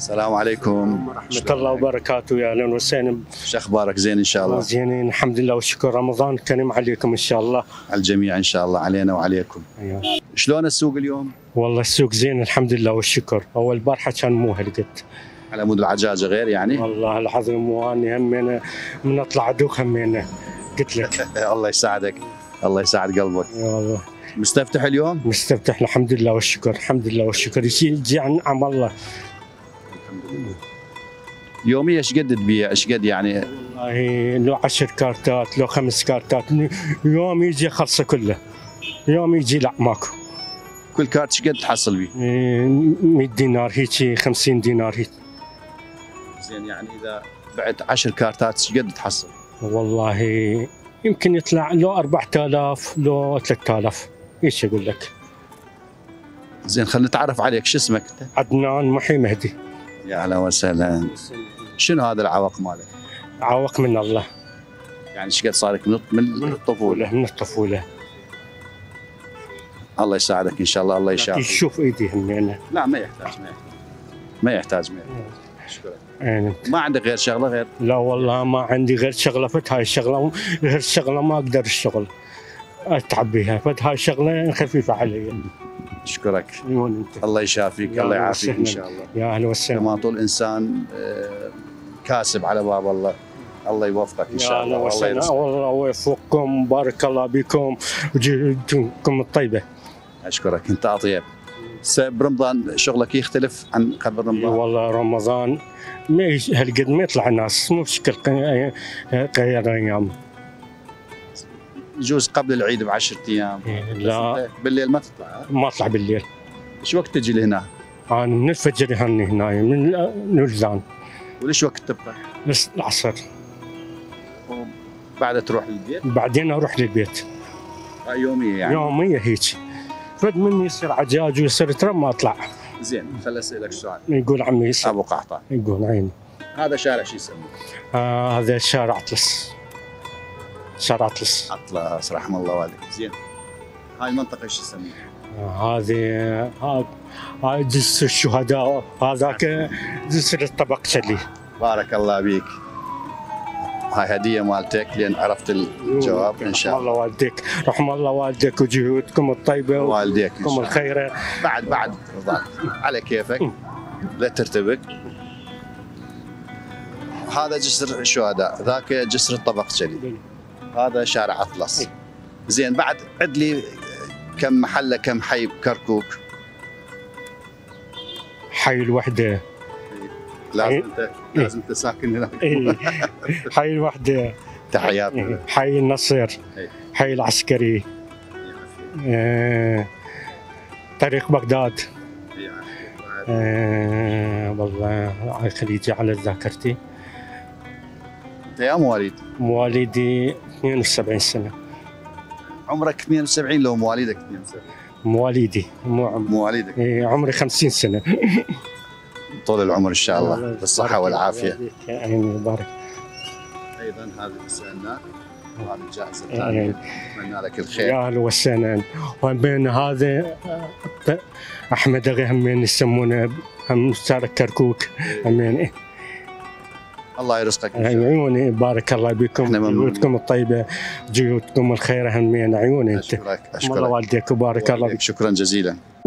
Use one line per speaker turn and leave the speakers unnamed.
السلام عليكم
ورحمة الله وبركاته. يا اهلا وسهلا.
شو اخبارك؟ زين ان شاء الله.
زينين الحمد لله والشكر. رمضان كريم عليكم ان شاء الله.
على الجميع ان شاء الله، علينا وعليكم.
أيوة.
شلون السوق اليوم؟
والله السوق زين الحمد لله والشكر. اول بارحه كان مو هالقد.
على مود العجاجه غير يعني؟
والله العظيم واني همينه من اطلع ادوخ همينه قلت لك.
الله يساعدك، الله يساعد قلبك.
والله
مستفتح اليوم؟
مستفتح الحمد لله والشكر، الحمد لله والشكر. يجي عن نعم الله.
يوميا ايش قد تبيع؟ ايش قد يعني؟
والله لو 10 كارتات لو 5 كارتات يوم يجي خلصه كله، يوم يجي لا ماكو.
كل كارت ايش قد تحصل بيه؟
100 دينار هيك، 50 دينار هيك.
زين يعني اذا بعت 10 كارتات ايش قد تحصل؟
والله يمكن يطلع لو 4000 لو 3000 ايش اقول لك.
زين خلينا نتعرف عليك، شو اسمك انت؟
عدنان محي مهدي.
يا اهلا وسهلا. شنو هذا العوق مالك؟
عوق من الله.
يعني ايش قد صار لك من الطفوله؟
من الطفوله.
الله يساعدك ان شاء الله، الله يشافيك.
شوف ايدي همينه.
لا ما يحتاج ما يحتاج. اشكرك.
يعني
ما عندك غير شغله غير؟
لا والله ما عندي غير شغله، فت هاي الشغله غير الشغله ما اقدر الشغل اتعب بها، فت هاي شغله خفيفه علي.
اشكرك.
انت.
الله يشافيك، الله يعافيك ان شاء الله.
يا اهلا وسهلا.
كما طول انسان كاسب على باب الله، الله يوفقك ان شاء الله.
والله يرزقك. والله ويوفقكم، بارك الله بكم وجهودكم الطيبه.
اشكرك، انت اطيب. برمضان شغلك يختلف عن قبل رمضان؟
والله رمضان ما هالقد ما يطلع الناس، مو بشكل غير ايام.
يجوز قبل العيد ب10 ايام.
لا
بالليل ما تطلع؟
ما اطلع بالليل.
ايش وقت تجي لهنا؟
انا من الفجر هني هنا من نولزان.
وليش وقت تبقى؟
بس العصر.
بعدها تروح للبيت؟
بعدين اروح للبيت.
يومية يعني؟
يومية هيك. فد مني يصير عجاج ويصير ترم ما اطلع.
زين خل اسالك سؤال.
يقول عمي يصير.
ابو قحطه.
يقول عيني.
هذا شارع شو يسموه؟
هذا شارع اطلس. شارع اطلس.
اطلس رحم الله والديك. زين هاي المنطقه شو يسموها؟
هذه جسر الشهداء، هذاك جسر الطبق شلي.
بارك الله بيك. هاي هديه مالتك لان عرفت الجواب ان شاء الله.
رحم الله والديك، رحم الله والديك وجهودكم الطيبه
والديكم
الخيره.
بعد رضاك على كيفك لا ترتبك. هذا جسر الشهداء، ذاك جسر الطبق شلي، هذا شارع اطلس. زين بعد عد لي كم محله كم حي بكركوك؟
حي الوحده.
لازم انت ساكن هناك.
حي الوحده.
تحيات.
حي النصر. حي العسكري. طريق بغداد. والله خليجي على ذاكرتي.
انت يا مواليد؟
مواليدي 72 سنه.
عمرك 72 لو مواليدك 72؟
مواليدي مو عمري.
مواليدك؟
عمري 50 سنه.
طول العمر ان شاء الله بالصحه والعافيه.
امين وبارك.
ايضا هذه سالناك وهذه الجائزه الثانيه، اتمنى لك الخير.
يا اهلا وسهلا. وبين هذا احمد اغي همين يسمونه هم شارك كركوك همين.
الله يرزقك ان شاء الله.
عيوني بارك الله بكم، جهودكم الطيبه، جهودكم الخيره همين. عيوني انت.
اشكرك
الله والديك وبارك الله بك.
شكرا جزيلا.